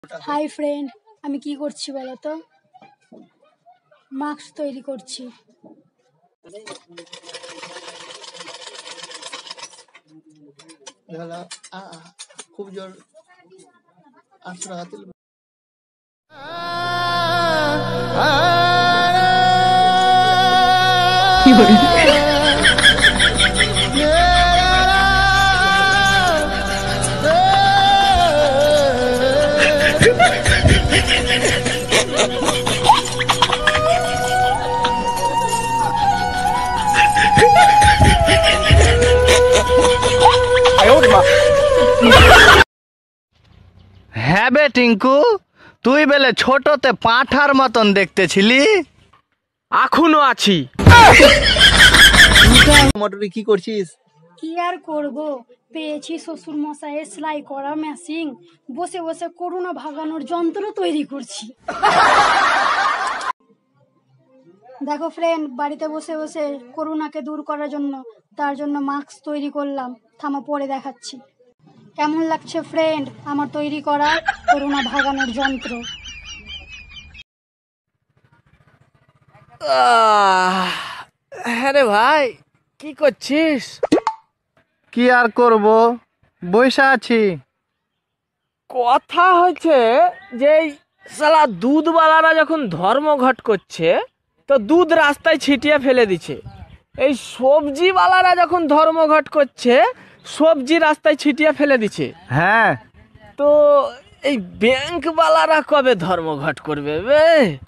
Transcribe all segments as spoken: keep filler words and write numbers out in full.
Hi friend, আমি কি করছি বলো তো? মাস্ক তৈরি করছি। খুব জোর আশ্রয় কি বলি হ্যাঁ বে টিঙ্কু, তুই বেলে ছোটতে পাঁঠার মতন দেখতেছিলি, এখনো আছি। মোটরে কি করছিস? কি আর করব, পেয়েছি শ্বশুর মশাইয়ের সেলাই করা মেশিন, বসে বসে করোনা ভাগানোর যন্ত্র তৈরি করছি। দেখো ফ্রেন্ড, বাড়িতে বসে বসে করোনাকে দূর করার জন্য তার জন্য মাস্ক তৈরি করলাম। থামা, পরে দেখাচ্ছি। কেমন লাগছে ফ্রেন্ড আমার তৈরি করা করোনা ভাগানোর যন্ত্র? হ্যাঁ রে ভাই, কি করছিস? কি আর করব, বসে আছি। কথা হচ্ছে যে শালা দুধওয়ালারা যখন ধর্মঘট করছে তো দুধ রাস্তায় ছিটিয়ে ফেলে দিচ্ছে, এই সবজিওয়ালারা যখন ধর্মঘট করছে সবজি রাস্তায় ছিটিয়ে ফেলে দিচ্ছে। হ্যাঁ, তো এই ব্যাংকওয়ালারা কবে ধর্মঘট করবে বে?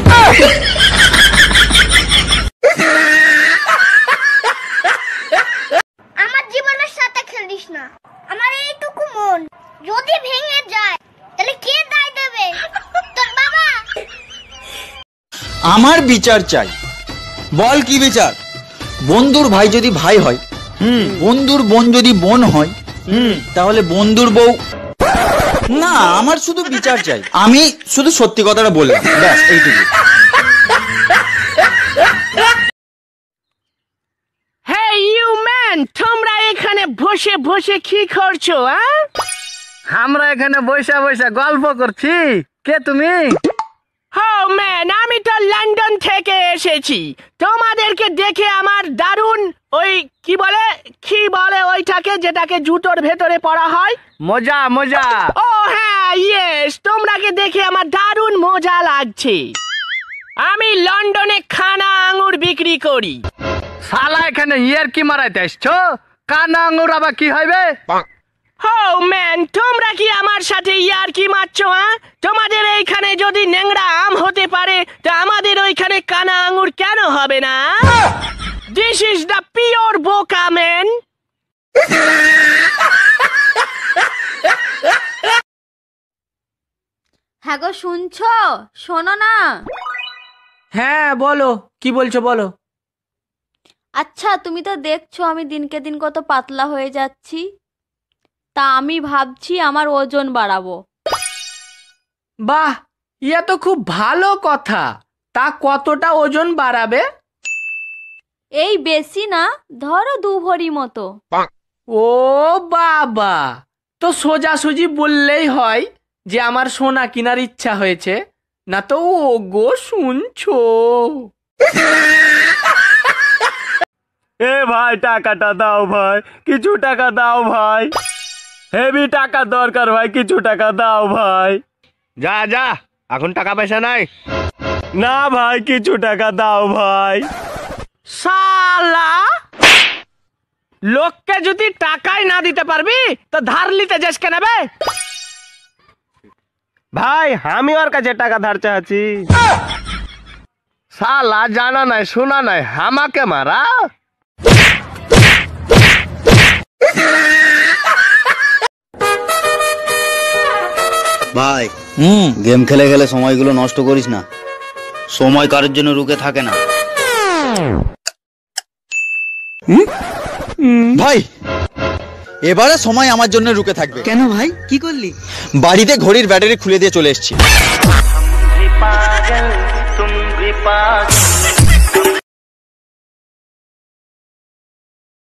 আমার জীবনের সাথে খেলিস না, আমার এইটুকু মন যদি ভেঙে যায় তাহলে কে দায় দেবে? তোর বাবা। আমার বিচার চাই। বল কি বিচার? বন্ধুর ভাই যদি ভাই হয়, হুম, বন্ধুর বোন যদি বোন হয়, হুম, তাহলে বন্ধুর বউ না। আমার শুধু বিচার চাই, আমি শুধু সত্যি কথাটা বললাম, ব্যাস এইটুকু। হেই ইউ ম্যান, তোমরা এখানে বসে বসে কি করছো? আমরা এখানে বসে বসে গল্প করছি। কে তুমি? ও ম্যান, আমি তো লন্ডন থেকে এসেছি। তোমাদেরকে দেখে আমার দারুণ ওই কি বলে কি বলে ওইটাকে যেটাকে জুতোর ভেতরে পড়া হয়, মজা মজা। ও হ্যাঁ, ইয়েস, তোমরাকে দেখে আমার দারুণ মজা লাগছে। আমি লন্ডনে কানা আঙ্গুর বিক্রি করি। শালা এখানে ইয়ার কি মারাইতে আসছো? কানা আঙ্গুর আবার কি হইবে? ও ম্যান, তোমরা কি আমার সাথে ইয়ার কি মারছো? হ্যাঁ, তোমাদের এইখানে যদি ন্যাংরা আম হতে পারে তা আমাদের ওইখানে কানা আঙ্গুর কেন হবে না? দিস ইজ দ্য পিওর বোকা ম্যান। হ্যাঁ গো, শুনছো? শোনো না। হ্যাঁ বলো, কি বলছো বলো। আচ্ছা, তুমি তো দেখছো আমি দিনকে দিন কত পাতলা হয়ে যাচ্ছি, তা আমি ভাবছি আমার ওজন বাড়াবো। বাহ, ইয়া তো খুব ভালো কথা। তা কতটা ওজন বাড়াবে? এই বেশি না, ধরো দু ভরি মতো। ও বাবা, তো সোজাসুজি বললেই হয় যে আমার সোনা কেনার ইচ্ছা হয়েছে, না তো ও গো শুনছো। এ ভাই, টাকাটা দাও ভাই, কিছু টাকা দাও ভাই, হেভি টাকা দরকার ভাই, কিছু টাকা দাও ভাই। যা যা, এখন টাকা পয়সা নাই। না ভাই, কিছু টাকা দাও ভাই। শালা, লোককে যদি টাকাই না দিতে পারবি তো ধার নিতে যাস কেন বে? ভাই, আমি ওর কাছে টাকা ধার চাচ্ছি। শালা জানা নাই শোনা নাই আমাকে মারা। ভাই, হুম, গেম খেলে খেলে সময়গুলো নষ্ট করিস না। সময় কারোর জন্য রুকে থাকে না ভাই। এবারে সময় আমার জন্য রুকে থাকবে। কেন ভাই, কি করলি? বাড়িতে ঘড়ির ব্যাটারি খুলে দিয়ে চলে এসেছি।